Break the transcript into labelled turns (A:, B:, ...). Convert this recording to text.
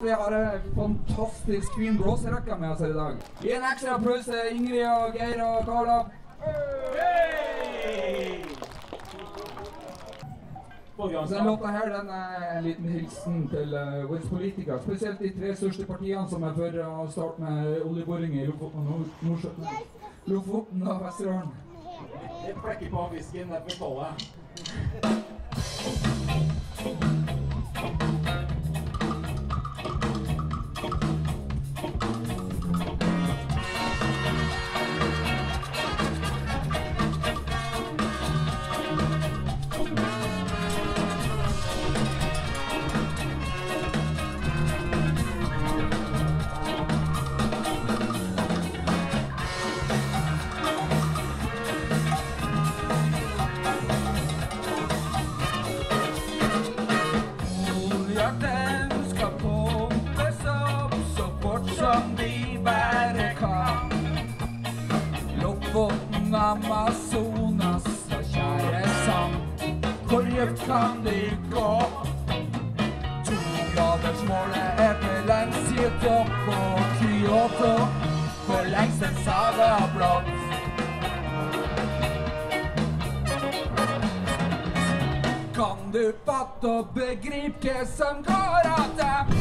A: Vi har en fantastisk fin blåserekke med oss her i dag. Gi en ekstra applaus til Ingrid og Geir og Karla. Så den låta her, den en liten hilsen til våre politikere, spesielt de 3 største partiene som for å starte med oljeboring i Lofoten og Vesterålen.
B: Det plekker på fisken, det forstår jeg.
A: Lofoten, Amazonas, kjære sang, hvor djupt kan de gå? 2-gradersmålet til lands i topp og Kyoto, for lengst en saga blått. Kan du fatte og begripe hva som går av dem?